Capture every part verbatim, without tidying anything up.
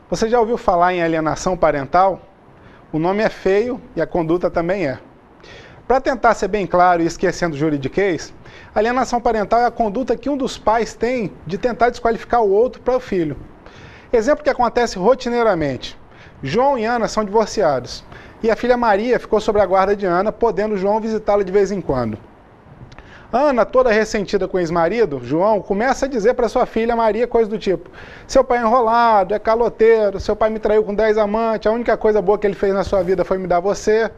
Você já ouviu falar em alienação parental? O nome é feio e a conduta também é. Para tentar ser bem claro e esquecendo o juridiquês, alienação parental é a conduta que um dos pais tem de tentar desqualificar o outro para o filho. Exemplo que acontece rotineiramente. João e Ana são divorciados e a filha Maria ficou sob a guarda de Ana, podendo João visitá-la de vez em quando. Ana, toda ressentida com o ex-marido, João, começa a dizer para sua filha Maria coisas do tipo: seu pai é enrolado, é caloteiro, seu pai me traiu com dez amantes, a única coisa boa que ele fez na sua vida foi me dar você.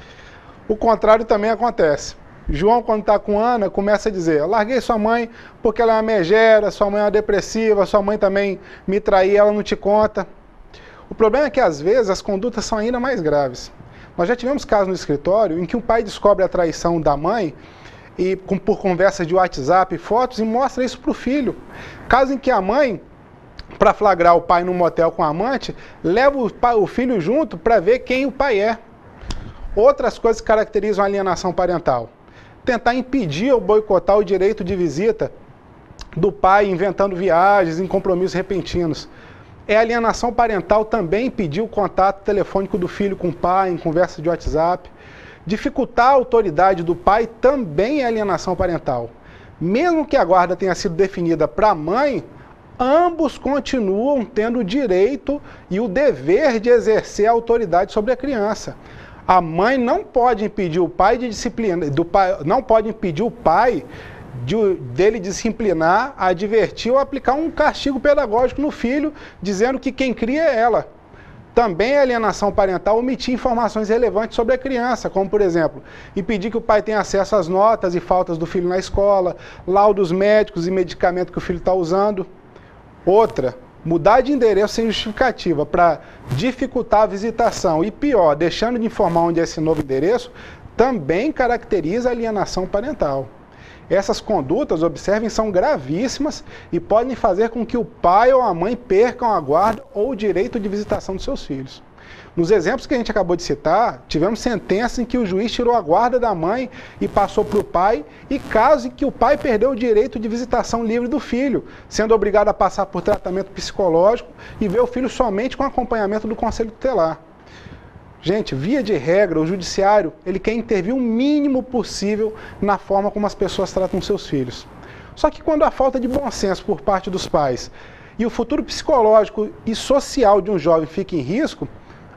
O contrário também acontece. João, quando está com Ana, começa a dizer: eu larguei sua mãe porque ela é uma megera, sua mãe é uma depressiva, sua mãe também me traiu, ela não te conta. O problema é que, às vezes, as condutas são ainda mais graves. Nós já tivemos casos no escritório em que um pai descobre a traição da mãe e com, por conversa de WhatsApp, fotos, e mostra isso para o filho. Caso em que a mãe, para flagrar o pai num motel com a amante, leva o, pai, o filho junto para ver quem o pai é. Outras coisas que caracterizam a alienação parental: tentar impedir ou boicotar o direito de visita do pai, inventando viagens em compromissos repentinos. É alienação parental também impedir o contato telefônico do filho com o pai, em conversa de WhatsApp. Dificultar a autoridade do pai também é alienação parental. Mesmo que a guarda tenha sido definida para a mãe, ambos continuam tendo o direito e o dever de exercer a autoridade sobre a criança. A mãe não pode impedir o pai de disciplinar, do pai, não pode impedir o pai de, dele disciplinar, advertir ou aplicar um castigo pedagógico no filho, dizendo que quem cria é ela. Também é alienação parental omitir informações relevantes sobre a criança, como, por exemplo, impedir que o pai tenha acesso às notas e faltas do filho na escola, laudos médicos e medicamentos que o filho está usando. Outra, mudar de endereço sem justificativa para dificultar a visitação e, pior, deixando de informar onde é esse novo endereço, também caracteriza a alienação parental. Essas condutas, observem, são gravíssimas e podem fazer com que o pai ou a mãe percam a guarda ou o direito de visitação dos seus filhos. Nos exemplos que a gente acabou de citar, tivemos sentenças em que o juiz tirou a guarda da mãe e passou para o pai, e casos em que o pai perdeu o direito de visitação livre do filho, sendo obrigado a passar por tratamento psicológico e ver o filho somente com acompanhamento do conselho tutelar. Gente, via de regra, o judiciário ele quer intervir o mínimo possível na forma como as pessoas tratam seus filhos. Só que quando a falta de bom senso por parte dos pais e o futuro psicológico e social de um jovem fica em risco,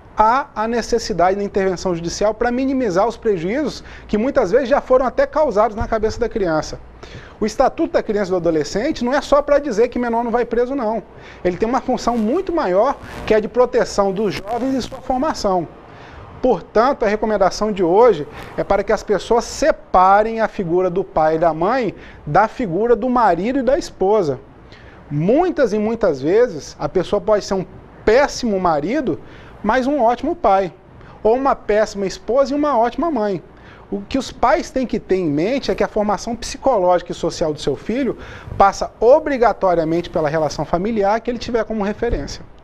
há a necessidade da intervenção judicial para minimizar os prejuízos que muitas vezes já foram até causados na cabeça da criança. O Estatuto da Criança e do Adolescente não é só para dizer que menor não vai preso, não. Ele tem uma função muito maior, que é a de proteção dos jovens e sua formação. Portanto, a recomendação de hoje é para que as pessoas separem a figura do pai e da mãe da figura do marido e da esposa. Muitas e muitas vezes, a pessoa pode ser um péssimo marido, mas um ótimo pai, ou uma péssima esposa e uma ótima mãe. O que os pais têm que ter em mente é que a formação psicológica e social do seu filho passa obrigatoriamente pela relação familiar que ele tiver como referência.